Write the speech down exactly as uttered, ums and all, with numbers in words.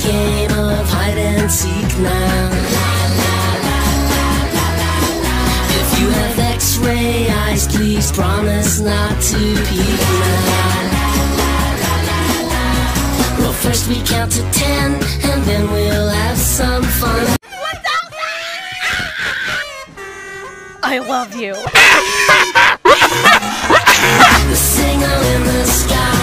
game of hide and seek now. If you have X-ray eyes, please promise not to peek now. Well, first we count to ten, and then we'll have some fun. I love you. The signal in the sky.